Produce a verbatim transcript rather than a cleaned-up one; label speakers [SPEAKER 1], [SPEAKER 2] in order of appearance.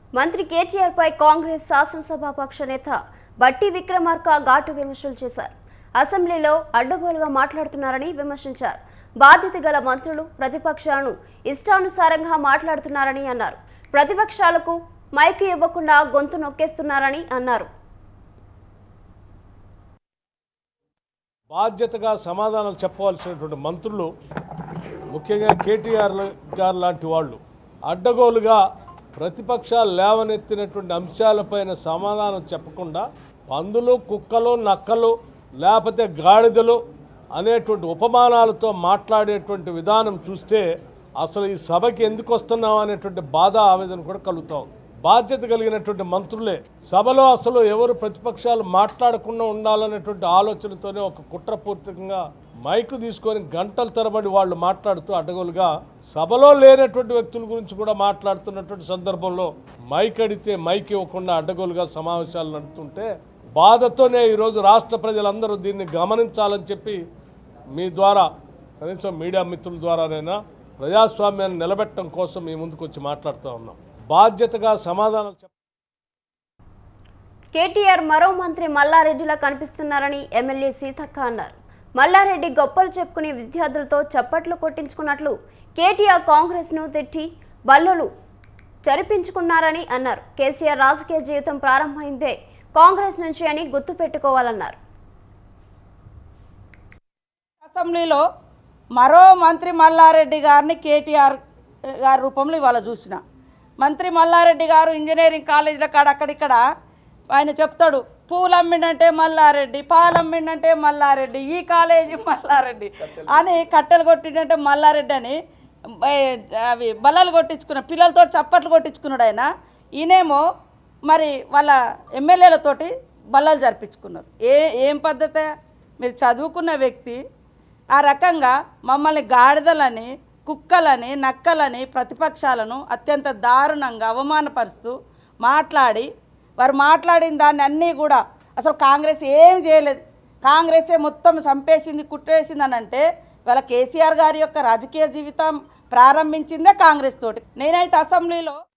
[SPEAKER 1] మంత్రి కేటీఆర్ పై కాంగ్రెస్ శాసనసభాపక్ష నేత బట్టి విక్రమార్క ఘాటు విమర్శలు చేశారు. అసెంబ్లీలో అడ్డగోలుగా మాట్లాడుతున్నారని విమర్శించారు. బాధ్యత గల మంత్రులు ప్రతిపక్షాలను ఇష్టానుసారంగా మాట్లాడుతున్నారని అన్నారు. ప్రతిపక్షాలకు మైక్ ఇవ్వకుండా గొంతు నొక్కేస్తున్నారని అన్నారు.
[SPEAKER 2] బాధ్యతగా సమాధానాలు చెప్పవలసినటువంటి మంత్రులు ముఖ్యంగా కేటీఆర్ గారు లాంటి వాళ్ళు అడ్డగోలుగా ప్రతిపక్షాలు లేవనెత్తినటువంటి అంశాలపైన సమాధానం చెప్పకుండా పందులు, కుక్కలు, నక్కలు లేకపోతే గాడిదలు అనేటువంటి ఉపమానాలతో మాట్లాడేటువంటి విధానం చూస్తే అసలు ఈ సభకి ఎందుకు వస్తున్నాం అనేటువంటి బాధ, ఆవేదన కూడా కలుగుతాం. బాధ్యత కలిగినటువంటి మంత్రులే సభలో అసలు ఎవరు ప్రతిపక్షాలు మాట్లాడకుండా ఉండాలనేటువంటి ఆలోచనతోనే ఒక కుట్రపూర్వకంగా మైకు తీసుకొని గంటల తరబడి వాళ్ళు మాట్లాడుతూ అడ్డగోలుగా సభలో లేనటువంటి వ్యక్తుల గురించి కూడా మాట్లాడుతున్నటువంటి సందర్భంలో మైక్ అడిగితే మైక్ ఇవ్వకుండా అడ్డగోలుగా సమావేశాలు నడుపుతుంటే బాధతోనే ఈరోజు రాష్ట్ర ప్రజలందరూ దీన్ని గమనించాలని చెప్పి మీ ద్వారా కనీసం మీడియా మిత్రుల ద్వారానైనా ప్రజాస్వామ్యాన్ని నిలబెట్టడం కోసం మీ ముందుకు వచ్చి మాట్లాడుతూ ఉన్నాం. బాధ్యతగా సమాధానం చెప్ప
[SPEAKER 1] కేటీఆర్ మరో మంత్రి మల్లారెడ్డిలా కనిపిస్తున్నారని ఎమ్మెల్యే సీతక్క అన్నారు. మల్లారెడ్డి గొప్పలు చెప్పుకుని విద్యార్థులతో చప్పట్లు కొట్టించుకున్నట్లు కేటీఆర్ కాంగ్రెస్ ను తిట్టి బల్లులు చరిపించుకున్నారని అన్నారు. కేసీఆర్ రాజకీయ జీవితం ప్రారంభమైందే కాంగ్రెస్ నుంచి అని గుర్తు పెట్టుకోవాలన్నారు.
[SPEAKER 3] అసెంబ్లీలో మరో మంత్రి మల్లారెడ్డి గారిని కేటీఆర్ గారి రూపంలో ఇవాళ చూసిన మంత్రి మల్లారెడ్డి గారు ఇంజనీరింగ్ కాలేజీల కాడ అక్కడిక్కడ ఆయన చెప్తాడు, పూలు అమ్మిండంటే మల్లారెడ్డి, పాలు అమ్మిండంటే మల్లారెడ్డి, ఈ కాలేజీ మల్లారెడ్డి అని, కట్టెలు కొట్టిండంటే మల్లారెడ్డి అని అవి బల్లలు కొట్టించుకున్న పిల్లలతో చప్పట్లు కొట్టించుకున్నాడు ఆయన. ఈయనేమో మరి వాళ్ళ ఎమ్మెల్యేలతోటి బల్లలు జరిపించుకున్నారు. ఏ ఏం పద్ధతి? మీరు చదువుకున్న వ్యక్తి ఆ రకంగా మమ్మల్ని గాడిదలని, కుక్కలని, నక్కలని, ప్రతిపక్షాలను అత్యంత దారుణంగా అవమానపరుస్తూ మాట్లాడి, వారు మాట్లాడిన దాన్ని అన్నీ కూడా అసలు కాంగ్రెస్ ఏం చేయలేదు, కాంగ్రెసే మొత్తం చంపేసింది, కుట్టేసింది అని అంటే వాళ్ళ కేసీఆర్ గారి యొక్క రాజకీయ జీవితం ప్రారంభించిందే కాంగ్రెస్ తోటి. నేనైతే అసెంబ్లీలో